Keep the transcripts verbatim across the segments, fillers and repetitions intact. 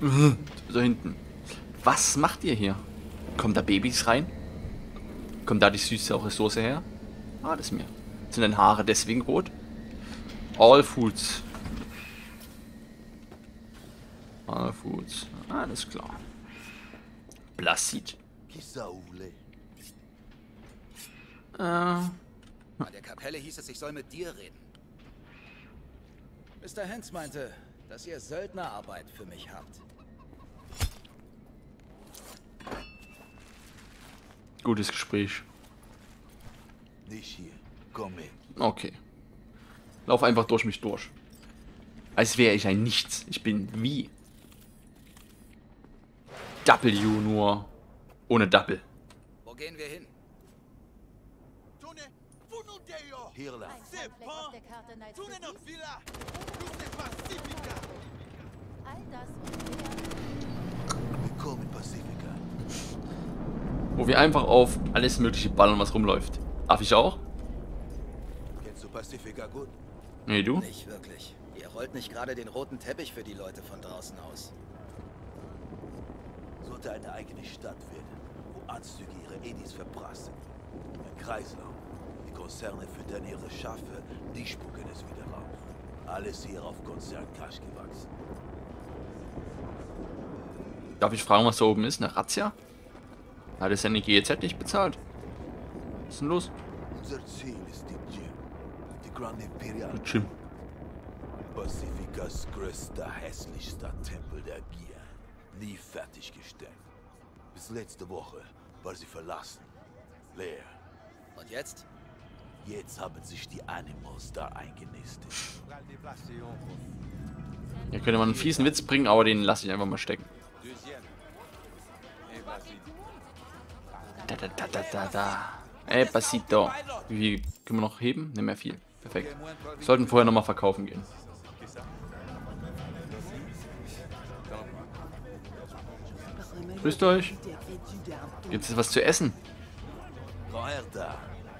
So hinten. Was macht ihr hier? Kommen da Babys rein? Kommt da die süße saure Soße her? Ah, das ist mir. Sind deine Haare deswegen rot? All Foods. All Foods. Alles klar. Blassid. Äh. An der Kapelle hieß es, ich soll mit dir reden. Mister Hens meinte, dass ihr Söldnerarbeit für mich habt. Gutes Gespräch. Nicht hier. Komm mit. Okay. Lauf einfach durch mich durch. Als wäre ich ein Nichts. Ich bin wie W, nur ohne Double. Wo gehen wir hin? Hier lang. Willkommen, Pacifica. Wo wir einfach auf alles mögliche ballern, was rumläuft. Darf ich auch? Kennst du Pacifica gut? Nee, du? Nicht wirklich. Ihr rollt nicht gerade den roten Teppich für die Leute von draußen aus. Sollte eine eigene Stadt werden, wo Anzüge ihre Edis verprassen. Ein Kreislauf. Die Konzerne füttern ihre Schafe, die spucken es wieder raus. Alles hier auf Konzerncash gewachsen. Darf ich fragen, was da oben ist? Eine Razzia? Hat es seine G E Z nicht bezahlt? Was ist denn los? Unser Ziel ist die Gym. Die Grand Imperial. Der Gym. Pacificas größter, hässlichster Tempel der Gier. Nie fertiggestellt. Bis letzte Woche war sie verlassen. Leer. Und jetzt? Jetzt haben sich die Animals da eingenistet. Hier könnte man einen fiesen Witz bringen, aber den lasse ich einfach mal stecken. Da, da, da, da, da, da. Ey, Pasito. Wie viel können wir noch heben? Nicht mehr viel. Perfekt. Wir sollten vorher nochmal verkaufen gehen. Grüßt euch. Gibt es was zu essen? Roherta.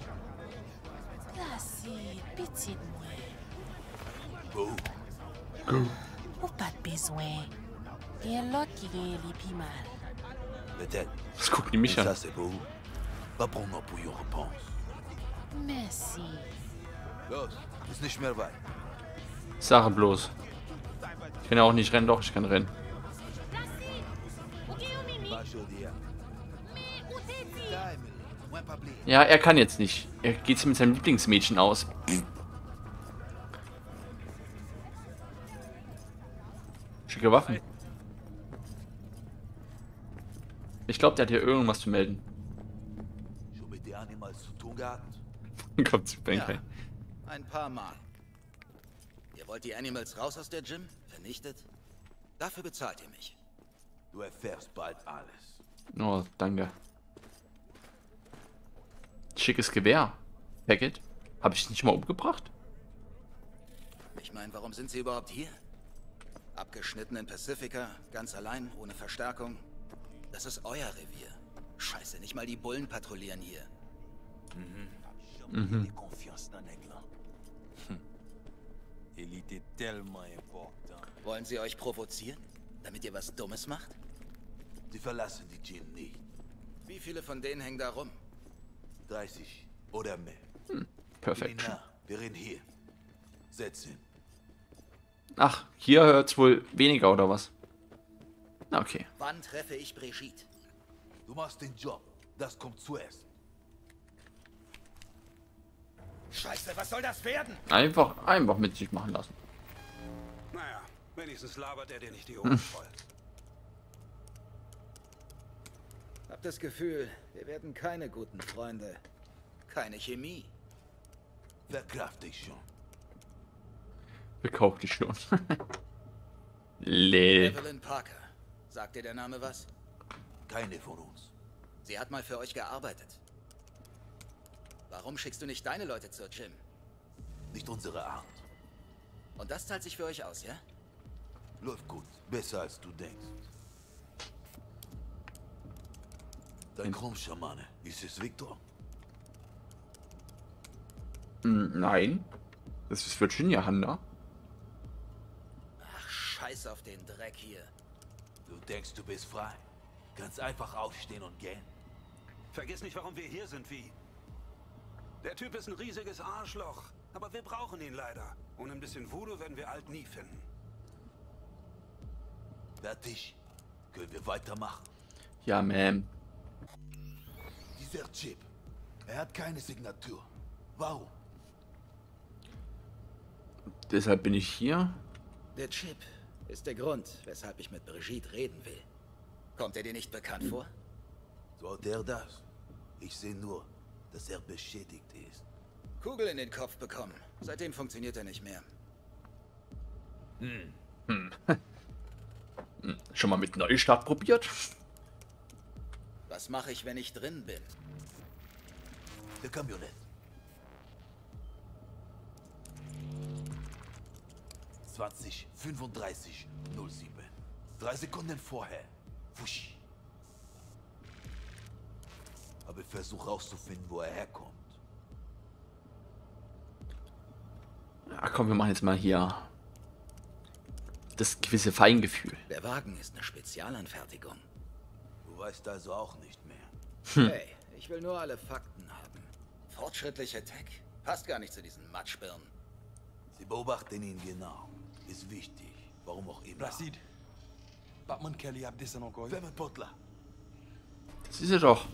Placide, petite Go. Go. ou pas de besoin. Et l'autre qui gagne les pi mal. Peut-être. Was gucken die mich Mais an? ça, c'est beau. Pas pour moi, pour une réponse. Merci. Los, ist nicht mehr weit. Sache bloß. Ich kann ja auch nicht rennen, doch, ich kann rennen. Ja, er kann jetzt nicht. Er geht mit seinem Lieblingsmädchen aus. Schicke Waffen. Ich glaube, der hat hier irgendwas zu melden. Schon mit den Animals zu tun gehabt? Kommt zu Bank rein. Ein paar Mal. Ihr wollt die Animals raus aus der Gym? Vernichtet? Dafür bezahlt ihr mich. Du erfährst bald alles. Oh, danke. Schickes Gewehr. Packet. Habe ich nicht mal umgebracht? Ich meine, warum sind sie überhaupt hier? Abgeschnitten in Pacifica, ganz allein, ohne Verstärkung. Das ist euer Revier. Scheiße, nicht mal die Bullen patrouillieren hier. Mhm. Wollen sie euch provozieren? Damit ihr was Dummes macht? Sie verlassen die Gym nicht. Wie viele von denen hängen da rum? dreißig oder mehr. Perfekt. Nina, wir reden hier. Setz hin. Ach, hier hört's wohl weniger, oder was? Na, okay. Wann treffe ich Brigitte? Du machst den Job. Das kommt zuerst. Scheiße, was soll das werden? Einfach, einfach mit sich machen lassen. Naja, wenigstens labert er dir nicht die Ohren voll. Hab das Gefühl, wir werden keine guten Freunde. Keine Chemie. Verkraft dich schon. Verkauft die schon. Lel. Evelyn Parker. Sagt dir der Name was? Keine von uns. Sie hat mal für euch gearbeitet. Warum schickst du nicht deine Leute zur Gym? Nicht unsere Art. Und das zahlt sich für euch aus, ja? Läuft gut. Besser als du denkst. Dein Krummschamane. Ist es Victor? Hm, nein. Das ist Virginia Handa. Ach, scheiß auf den Dreck hier. Du denkst, du bist frei? Ganz einfach aufstehen und gehen. Vergiss nicht, warum wir hier sind, wie. Der Typ ist ein riesiges Arschloch, aber wir brauchen ihn leider. Ohne ein bisschen Voodoo werden wir Alt nie finden. Fertig. Können wir weitermachen? Ja, Ma'am. Dieser Chip, er hat keine Signatur. Warum? Deshalb bin ich hier. Der Chip ist der Grund, weshalb ich mit Brigitte reden will. Kommt er dir nicht bekannt vor? Sollte er das? Ich sehe nur, dass er beschädigt ist. Kugel in den Kopf bekommen. Seitdem funktioniert er nicht mehr. Schon mal mit Neustart probiert? Was mache ich, wenn ich drin bin? Der Kamionett. zwanzig fünfunddreißig null sieben. Drei Sekunden vorher. Wusch. Aber ich versuche rauszufinden, wo er herkommt. Ja, komm, wir machen jetzt mal hier das gewisse Feingefühl. Der Wagen ist eine Spezialanfertigung. Du weißt also auch nicht mehr. Hey, ich will nur alle Fakten haben. Fortschrittliche Tech passt gar nicht zu diesen Matschbirnen. Sie beobachten ihn genau. Ist wichtig. Warum auch immer. Placide. Batman Kelly ab descend encore. Wer mit Potler? Das ist er doch.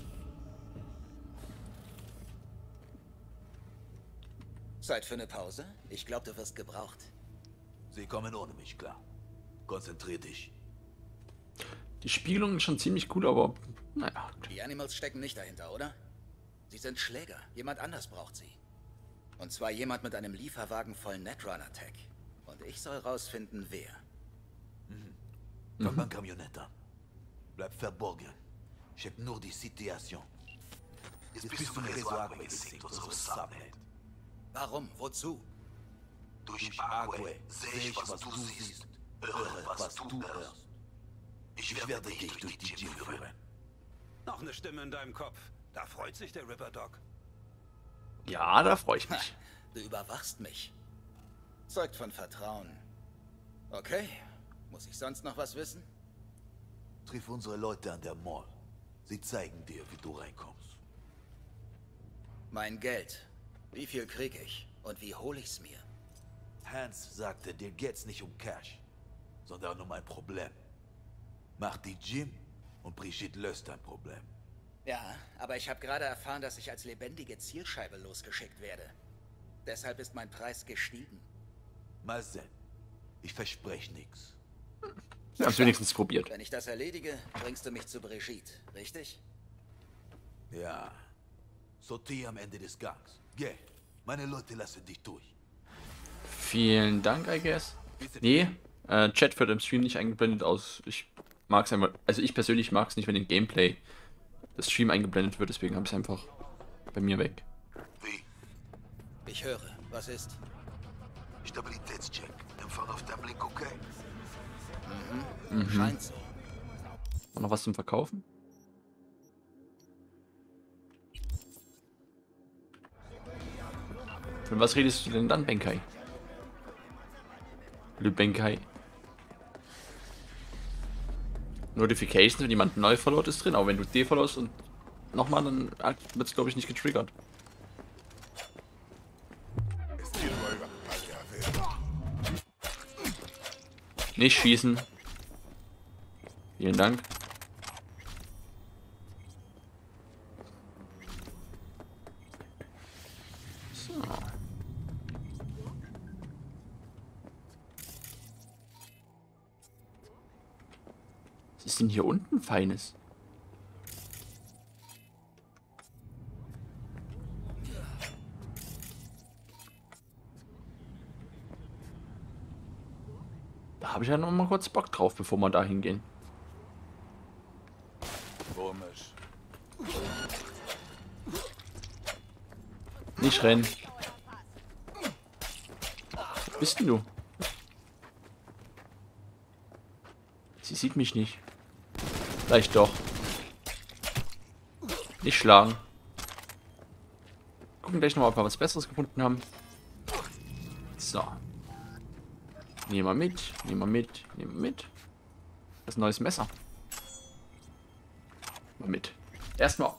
Zeit für eine Pause? Ich glaube, du wirst gebraucht. Sie kommen ohne mich klar. Konzentrier dich. Die Spiegelung ist schon ziemlich cool, aber naja. Die Animals stecken nicht dahinter, oder? Sie sind Schläger. Jemand anders braucht sie. Und zwar jemand mit einem Lieferwagen voll Netrunner-Tech. Und ich soll rausfinden, wer. Fang beim Kamionett an. Bleib verborgen. Check nur die Situation. Jetzt bist du mit Resoir weggesinkt, unsere Subnet. Warum? Wozu? Durch Agwe sehe ich, was du siehst, höre, was du hörst. Ich werde dich durch die Gym führen. Noch eine Stimme in deinem Kopf. Da freut sich der Ripper Doc. Ja, da freue ich mich. Du überwachst mich. Zeugt von Vertrauen. Okay. Muss ich sonst noch was wissen? Triff unsere Leute an der Mall. Sie zeigen dir, wie du reinkommst. Mein Geld. Wie viel krieg ich? Und wie hole ich's mir? Hans sagte, dir geht's nicht um Cash, sondern um ein Problem. Mach die Gym und Brigitte löst dein Problem. Ja, aber ich habe gerade erfahren, dass ich als lebendige Zielscheibe losgeschickt werde. Deshalb ist mein Preis gestiegen. Mal sehen. Ich verspreche nichts. Wir haben es wenigstens probiert. Wenn ich das erledige, bringst du mich zu Brigitte, richtig? Ja. Sortier am Ende des Gangs. Geh. Meine Leute lassen dich durch. Vielen Dank, I guess. Nee, äh, Chat wird im Stream nicht eingeblendet aus. Ich mag es einfach. Also ich persönlich mag es nicht, wenn im Gameplay das Stream eingeblendet wird, deswegen habe ich es einfach bei mir weg. Wie? Ich höre. Was ist? Stabilitätscheck. Empfang auf deinem Link, okay? Mhm. Scheint so. Noch was zum Verkaufen? Von was redest du denn dann, Benkai? Le Benkai. Notifications, wenn jemand neu verloren ist drin, aber wenn du D verlorst und nochmal, dann wird es glaube ich nicht getriggert. Nicht schießen. Vielen Dank. So. Was ist denn hier unten Feines? Da habe ich ja noch mal kurz Bock drauf, bevor wir da hingehen. Komisch. Nicht rennen. Wo bist denn du? Sie sieht mich nicht. Vielleicht doch. Nicht schlagen. Gucken gleich noch mal, ob wir was Besseres gefunden haben. So. Nehmen wir mit, nehmen wir mit, nehmen wir mit. Das ist ein neues Messer. Mal mit. Erstmal.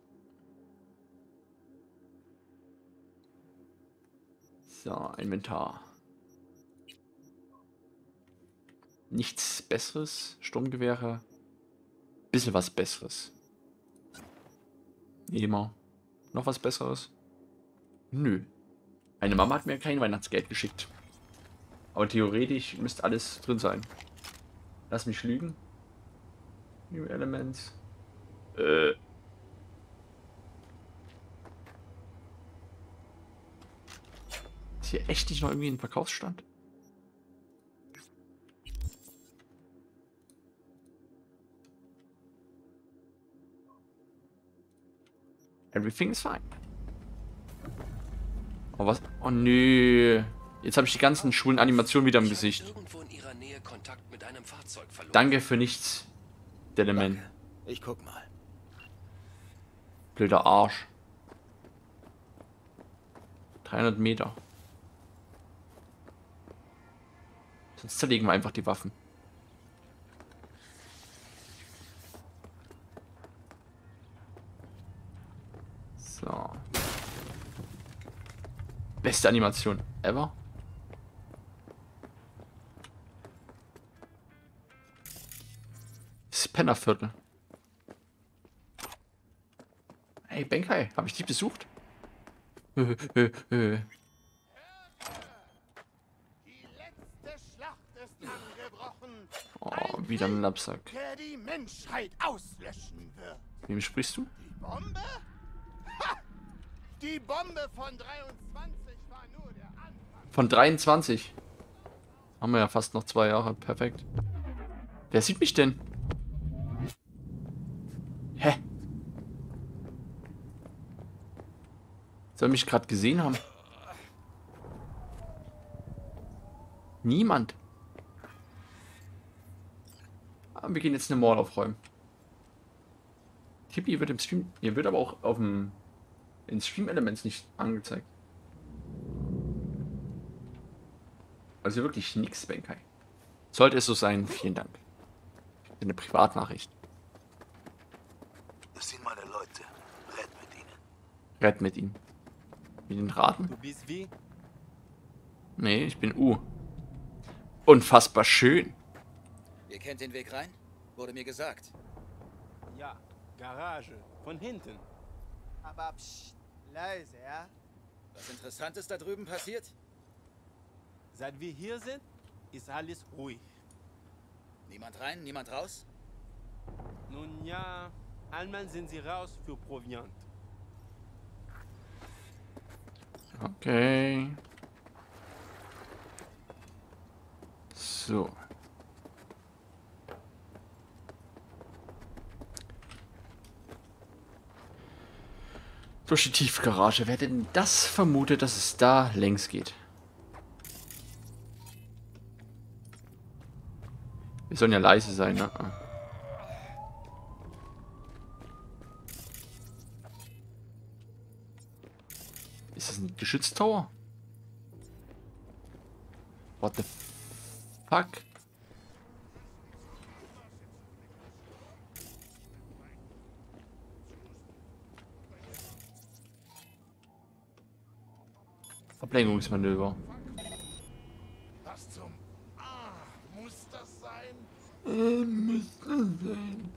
So, Inventar. Nichts Besseres. Sturmgewehre. Bisschen was Besseres. Immer. Noch was Besseres? Nö. Meine Mama hat mir kein Weihnachtsgeld geschickt. Aber theoretisch müsste alles drin sein. Lass mich lügen. New Elements. Äh. Ist hier echt nicht noch irgendwie ein Verkaufsstand? Everything is fine. Oh, was? Oh, nö. Jetzt habe ich die ganzen schwulen Animationen wieder im Gesicht. Irgendwo in ihrer Nähe Kontakt mit einem Fahrzeug verloren. Danke für nichts, Deadman. Danke. Ich guck mal. Blöder Arsch. dreihundert Meter. Sonst zerlegen wir einfach die Waffen. So. Beste Animation ever. Spennerviertel. Hey, Benkai, habe ich dich besucht? Äh, äh, äh. Die letzte Schlacht ist angebrochen. Oh, wieder ein Lapsack. Der die Menschheit auslöschen wird. Wem sprichst du? Die Bombe? Ha! Die Bombe von dreiundzwanzig war nur der Anfang. Von dreiundzwanzig. Haben wir ja fast noch zwei Jahre. Perfekt. Wer sieht mich denn? Hä? Soll mich gerade gesehen haben? Niemand. Aber wir gehen jetzt eine Mall aufräumen. Tippi wird im Stream. Ihr wird aber auch auf dem in Stream Elements nicht angezeigt. Also wirklich nix, Benkai. Sollte es so sein, vielen Dank. Eine Privatnachricht. Das sind meine Leute. Red mit ihnen. Red mit ihnen. Mit den Raten? Du bist wie? Nee, ich bin U. Unfassbar schön. Ihr kennt den Weg rein? Wurde mir gesagt. Ja, Garage. Von hinten. Aber psst, leise, ja? Was Interessantes da drüben passiert? Seit wir hier sind, ist alles ruhig. Niemand rein, niemand raus? Nun ja, einmal sind sie raus für Proviant. Okay. So. Durch die Tiefgarage. Wer denn das vermutet, dass es da längs geht? Wir sollen ja leise sein, ne? Ah. Ist das ein Geschütztower? What the fuck? Ablenkungsmanöver. Was zum... Ah, muss das sein? Äh, muss das sein.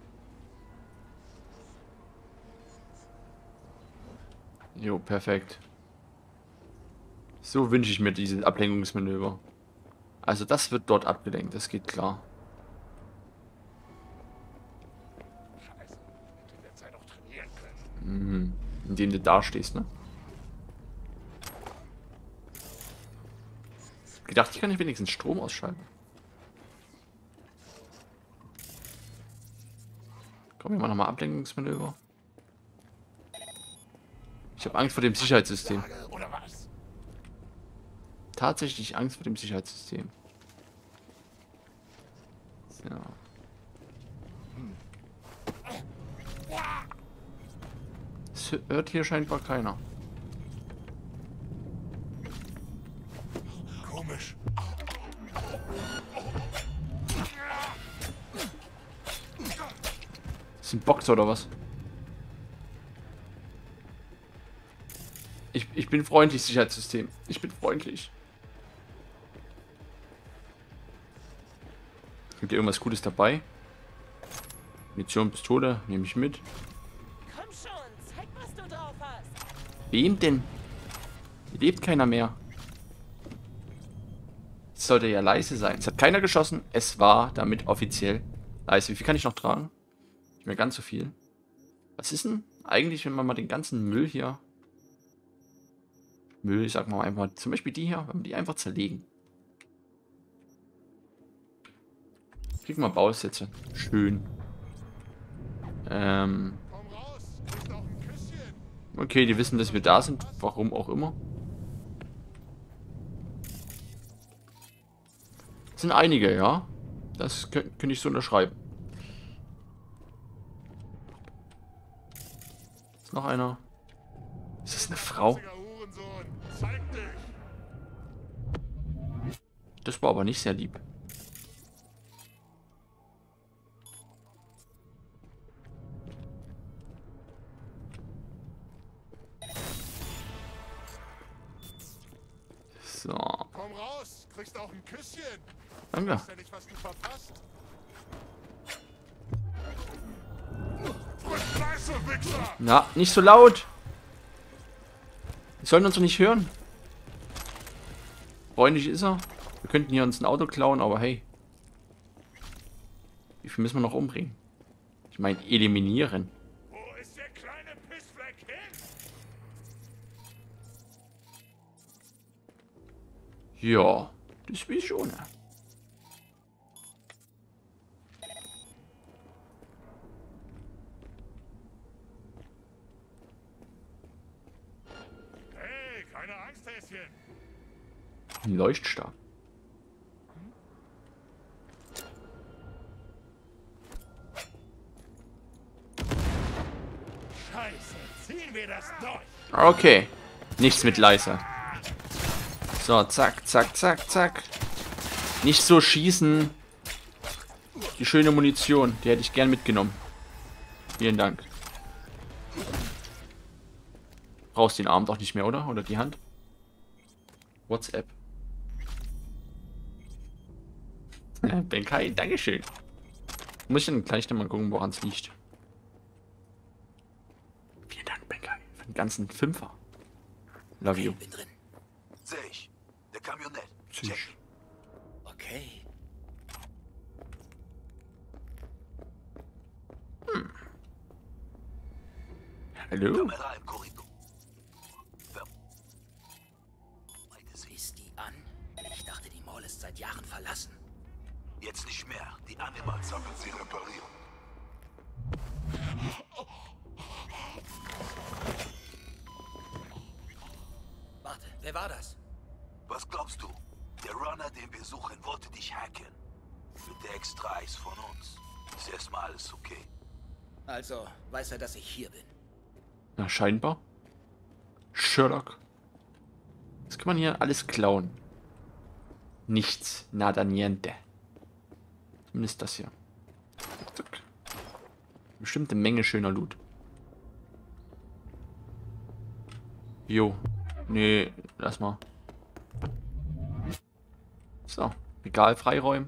Jo, perfekt. So wünsche ich mir diese Ablenkungsmanöver. Also das wird dort abgelenkt, das geht klar. Scheiße, hätte in der Zeit auch trainieren können. Mhm. Indem du da stehst, ne? Gedacht, ich kann nicht wenigstens Strom ausschalten. Komm, wir machen nochmal Ablenkungsmanöver. Ich habe Angst vor dem Sicherheitssystem. Oder was? Tatsächlich Angst vor dem Sicherheitssystem. So. Es hört hier scheinbar keiner. Komisch. Sind Boxer oder was? Ich, ich bin freundlich, Sicherheitssystem. Ich bin freundlich. Gibt ihr irgendwas Gutes dabei? Munition, Pistole, nehme ich mit. Komm schon, zeig, was du drauf hast. Wem denn? Hier lebt keiner mehr. Es sollte ja leise sein. Es hat keiner geschossen. Es war damit offiziell leise. Wie viel kann ich noch tragen? Nicht mehr ganz so viel. Was ist denn eigentlich, wenn man mal den ganzen Müll hier... Müll, sagen wir mal einfach, zum Beispiel die hier, wenn wir die einfach zerlegen. Krieg mal Bausätze. Schön. Ähm. Okay, die wissen, dass wir da sind. Warum auch immer. Das sind einige, ja. Das könnte ich so unterschreiben. Ist noch einer. Ist das eine Frau? Das war aber nicht sehr lieb. So. Komm raus, kriegst auch ein Küsschen. Danke. Weißt ja nicht, was du verpasst. Scheiße, Wichser! Na, nicht so laut. Die sollen uns doch nicht hören. Freundlich ist er. Wir könnten hier uns ein Auto klauen, aber hey. Wie viel müssen wir noch umbringen? Ich meine, eliminieren. Wo ist der kleine Pissfleck hin? Ja, das will ich schon. Ne? Hey, keine Angst, Häschen. Ein Leuchtstab. Scheiße, ziehen wir das durch. Okay. Nichts mit leise. So, zack, zack, zack, zack. Nicht so schießen. Die schöne Munition, die hätte ich gern mitgenommen. Vielen Dank. Brauchst den Arm doch nicht mehr, oder? Oder die Hand? WhatsApp. Benkai, Dankeschön. Muss ich dann gleich noch mal gucken, woran es liegt. Vielen Dank, Benkai, für den ganzen Fünfer. Love you. Bin drin. Seh ich. Der Kamionett. Tschüss. Check. Okay. Hallo? Kamera im Korridor. Ver- Meine Sie- Ist die an? Ich dachte, die Mall ist seit Jahren verlassen. Jetzt nicht mehr. Die Animals haben sie repariert. Warte, wer war das? Was glaubst du? Der Runner, den wir suchen, wollte dich hacken. Mit der extra Eis von uns. Ist erstmal alles okay. Also, weiß er, dass ich hier bin. Na, scheinbar. Sherlock. Das kann man hier alles klauen. Nichts. Nada niente. Zumindest das hier. Zack. Bestimmte Menge schöner Loot. Jo. Nee, lass mal. So. Regal freiräumen.